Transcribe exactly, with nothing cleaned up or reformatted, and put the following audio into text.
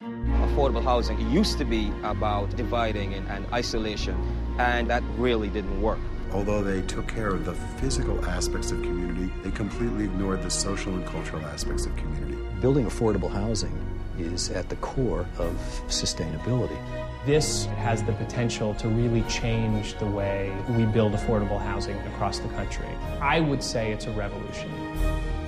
Affordable housing, it used to be about dividing and, and isolation, and that really didn't work. Although they took care of the physical aspects of community, they completely ignored the social and cultural aspects of community. Building affordable housing is at the core of sustainability. This has the potential to really change the way we build affordable housing across the country. I would say it's a revolution.